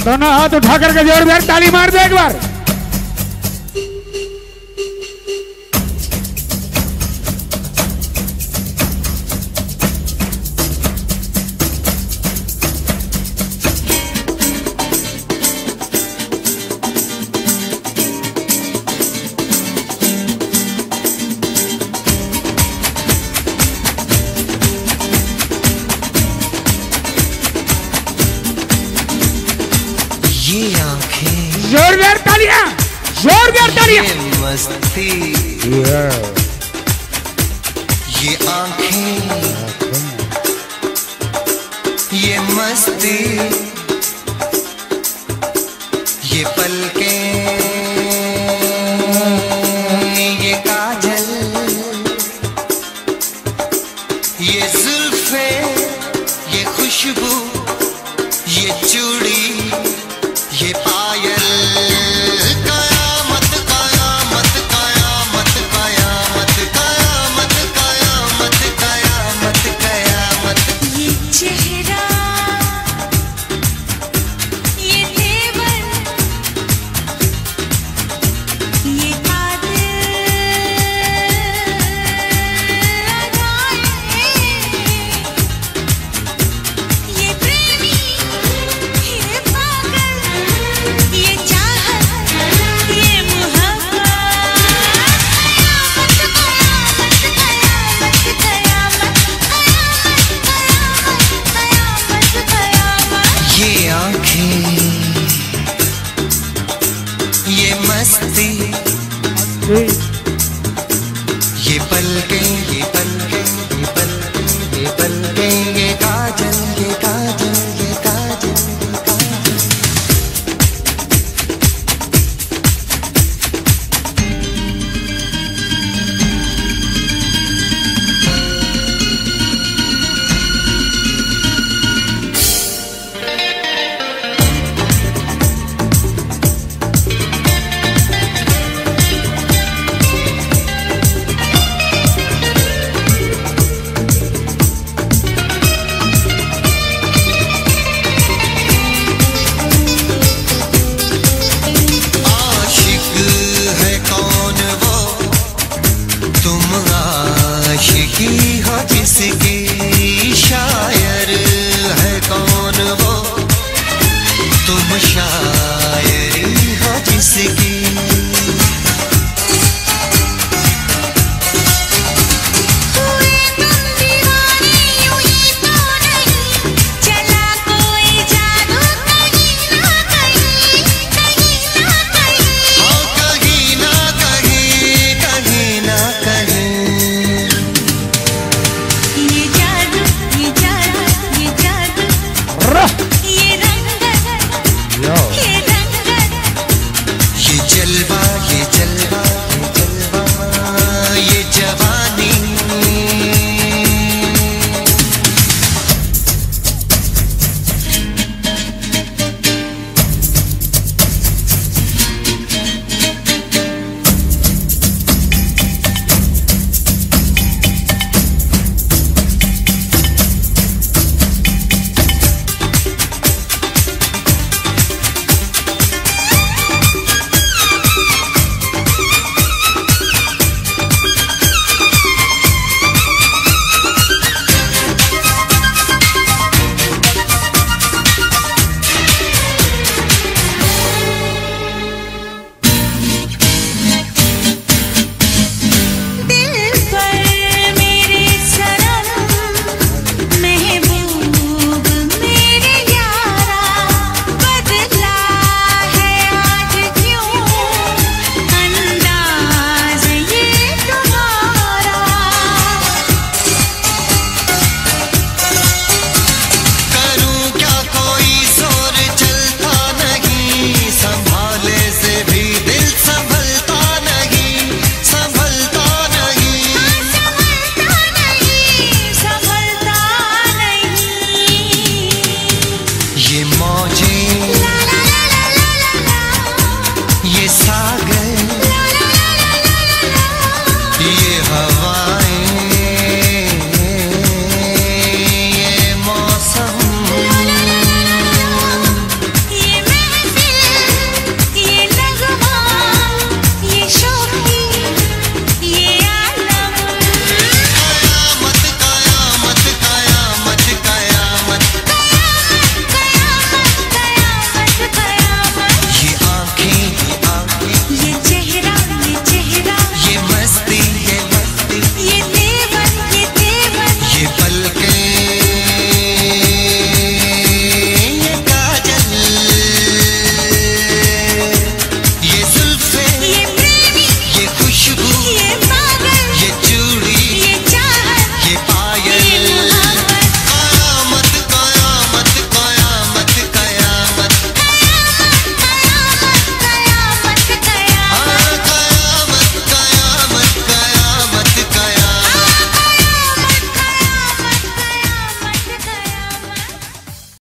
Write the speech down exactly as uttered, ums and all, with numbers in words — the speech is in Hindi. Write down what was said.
दोनों हाथ उठा करके जोरदार ताली मार दे एक बार। जोरदार तालियां, जोरदार तालियां। ये मस्ती, ये आंखें, ये मस्ती, ये पलकें, ये काजल, ये जुल्फे, ये खुशबू, ये चूड़ी, ये पायल, कयामत कयामत कयामत कयामत कयामत कयामत कयामत कयामत। ये चेहरा, ये तेवर, ये कातिल अदाएं, ये प्रेमी, ये पागल, ये चाहत, ये मोहब्बत, कयामत कयामत कयामत कयामत कयामत कयामत। ये आंखें, ये मस्ती,